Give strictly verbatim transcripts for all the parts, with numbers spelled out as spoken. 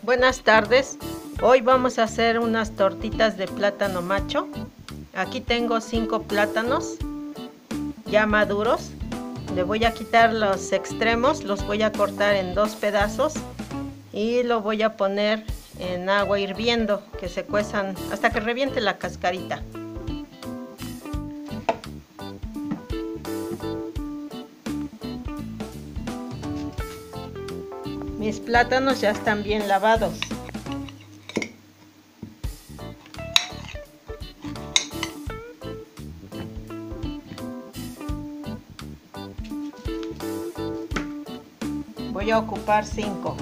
Buenas tardes, hoy vamos a hacer unas tortitas de plátano macho. Aquí tengo cinco plátanos ya maduros. Le voy a quitar los extremos, los voy a cortar en dos pedazos y lo voy a poner en agua hirviendo, que se cuezan hasta que reviente la cascarita. Mis plátanos ya están bien lavados. Voy a ocupar cinco.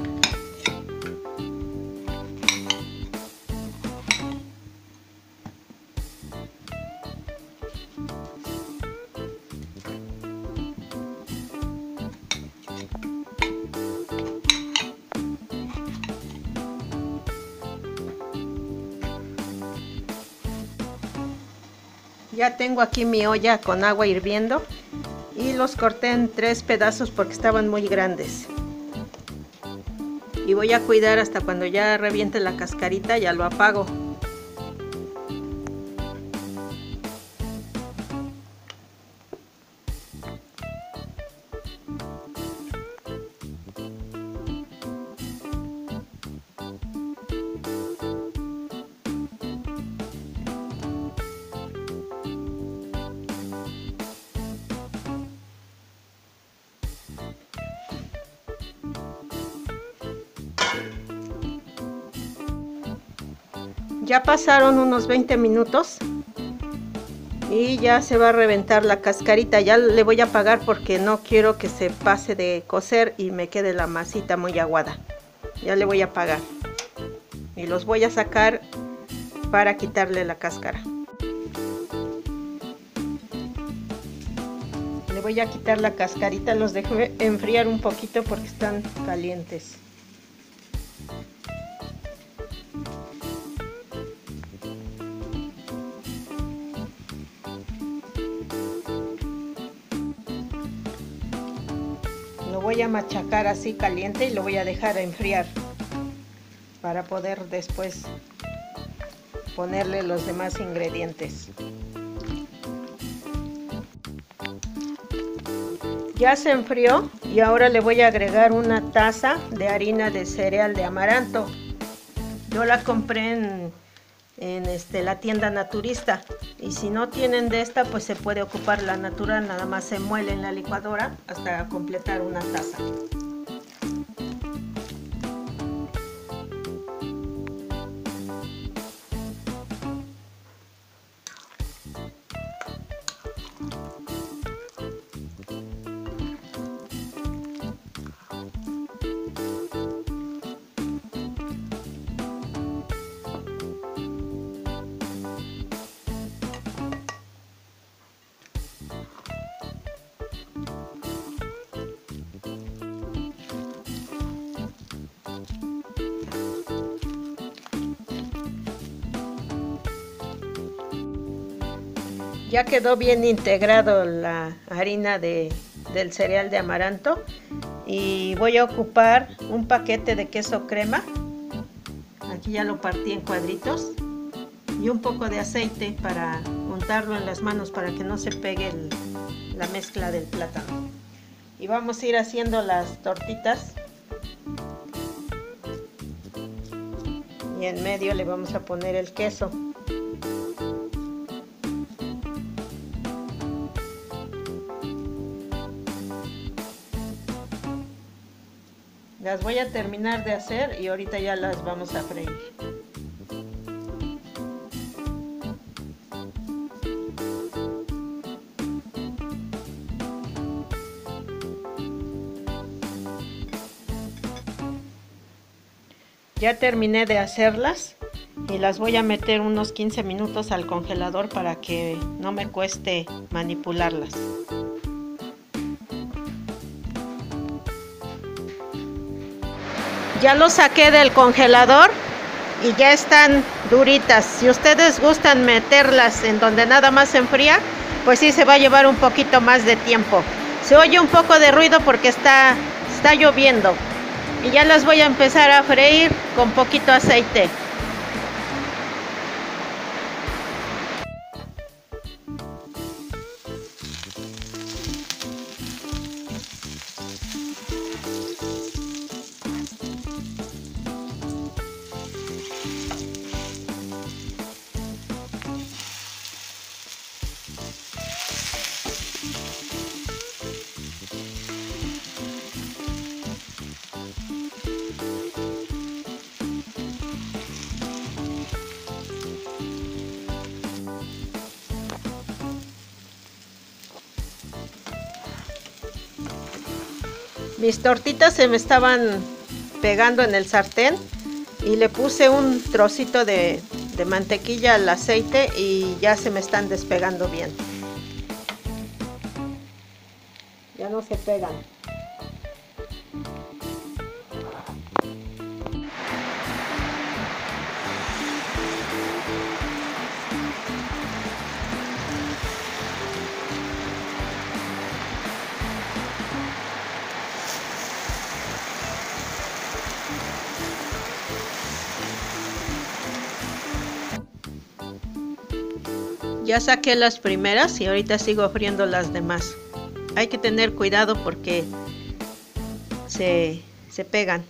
Ya tengo aquí mi olla con agua hirviendo y los corté en tres pedazos porque estaban muy grandes. Y voy a cuidar hasta cuando ya reviente la cascarita, ya lo apago. Ya pasaron unos veinte minutos y ya se va a reventar la cascarita. Ya le voy a apagar porque no quiero que se pase de cocer y me quede la masita muy aguada. Ya le voy a apagar y los voy a sacar para quitarle la cáscara. Le voy a quitar la cascarita, los dejé enfriar un poquito porque están calientes. Lo voy a machacar así caliente y lo voy a dejar a enfriar para poder después ponerle los demás ingredientes. Ya se enfrió y ahora le voy a agregar una taza de harina de cereal de amaranto. Yo la compré en, en este, la tienda naturista, y si no tienen de esta pues se puede ocupar la natural, nada más se muele en la licuadora hasta completar una taza. Ya quedó bien integrado la harina de, del cereal de amaranto, y voy a ocupar un paquete de queso crema. Aquí ya lo partí en cuadritos, y un poco de aceite para untarlo en las manos para que no se pegue el, la mezcla del plátano. Y vamos a ir haciendo las tortitas, y en medio le vamos a poner el queso. Las voy a terminar de hacer y ahorita ya las vamos a freír. Ya terminé de hacerlas y las voy a meter unos quince minutos al congelador para que no me cueste manipularlas. Ya los saqué del congelador y ya están duritas. Si ustedes gustan meterlas en donde nada más se enfría, pues sí se va a llevar un poquito más de tiempo. Se oye un poco de ruido porque está, está lloviendo. Y ya las voy a empezar a freír con poquito aceite. Mis tortitas se me estaban pegando en el sartén y le puse un trocito de, de mantequilla al aceite y ya se me están despegando bien. Ya no se pegan. Ya saqué las primeras y ahorita sigo friendo las demás. Hay que tener cuidado porque se, se pegan.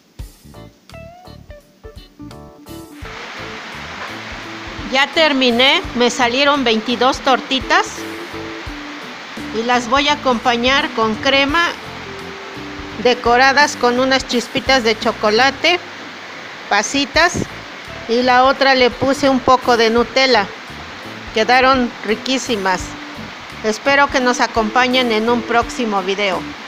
Ya terminé, me salieron veintidós tortitas y las voy a acompañar con crema decoradas con unas chispitas de chocolate, pasitas, y la otra le puse un poco de Nutella. Quedaron riquísimas. Espero que nos acompañen en un próximo video.